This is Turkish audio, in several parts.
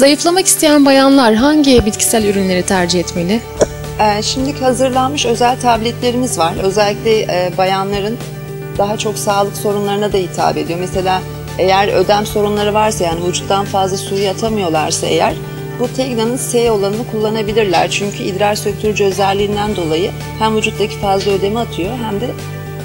Zayıflamak isteyen bayanlar hangi bitkisel ürünleri tercih etmeli? Şimdi hazırlanmış özel tabletlerimiz var. Özellikle bayanların daha çok sağlık sorunlarına da hitap ediyor. Mesela eğer ödem sorunları varsa, yani vücuttan fazla suyu atamıyorlarsa eğer, bu Tegna'nın S olanını kullanabilirler. Çünkü idrar söktürücü özelliğinden dolayı hem vücuttaki fazla ödemi atıyor hem de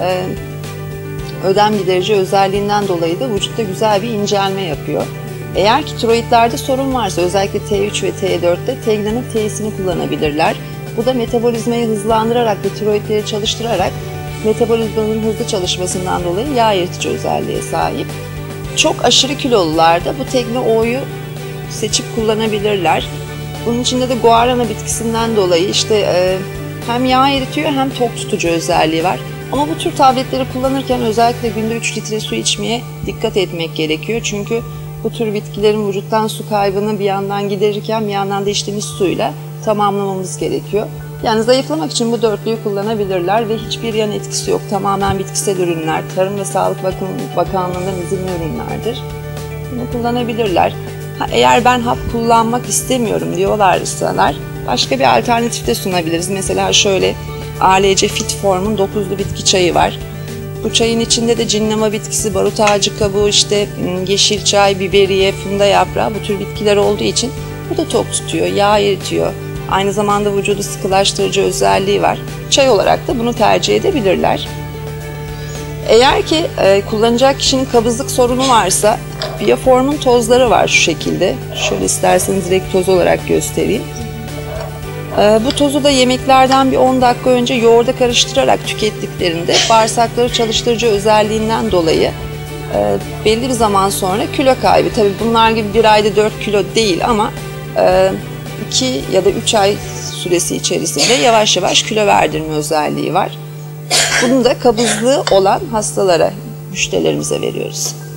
ödem giderici özelliğinden dolayı da vücutta güzel bir incelme yapıyor. Eğer ki tiroidlerde sorun varsa, özellikle T3 ve T4'te Tegna'nın T'sini kullanabilirler. Bu da metabolizmayı hızlandırarak ve tiroidleri çalıştırarak metabolizmanın hızlı çalışmasından dolayı yağ eritici özelliğe sahip. Çok aşırı kilolularda bu Tegna O'yu seçip kullanabilirler. Bunun içinde de guarana bitkisinden dolayı hem yağ eritiyor hem tok tutucu özelliği var. Ama bu tür tabletleri kullanırken özellikle günde 3 litre su içmeye dikkat etmek gerekiyor. Çünkü bu tür bitkilerin vücuttan su kaybını bir yandan giderirken bir yandan da içtiğimiz suyla tamamlamamız gerekiyor. Yani zayıflamak için bu dörtlüyü kullanabilirler ve hiçbir yan etkisi yok. Tamamen bitkisel ürünler, Tarım ve Sağlık Bakanlığı'ndan izinli ürünlerdir. Bunu kullanabilirler. Eğer ben hap kullanmak istemiyorum diyorlarsa başka bir alternatif de sunabiliriz. Mesela şöyle ALC Fit Form'un 9'lu bitki çayı var. Bu çayın içinde de cinlama bitkisi, barut ağacı kabuğu, yeşil çay, biberiye, funda yaprağı, bu tür bitkiler olduğu için bu da tok tutuyor, yağ eritiyor. Aynı zamanda vücudu sıkılaştırıcı özelliği var. Çay olarak da bunu tercih edebilirler. Eğer ki kullanacak kişinin kabızlık sorunu varsa Bioform'un tozları var şu şekilde. Şöyle isterseniz direkt toz olarak göstereyim. Bu tozu da yemeklerden bir 10 dakika önce yoğurda karıştırarak tükettiklerinde bağırsakları çalıştırıcı özelliğinden dolayı belli bir zaman sonra kilo kaybı. Tabii bunlar gibi bir ayda 4 kilo değil ama 2 ya da 3 ay süresi içerisinde yavaş yavaş kilo verdirme özelliği var. Bunu da kabızlığı olan hastalara, müşterilerimize veriyoruz.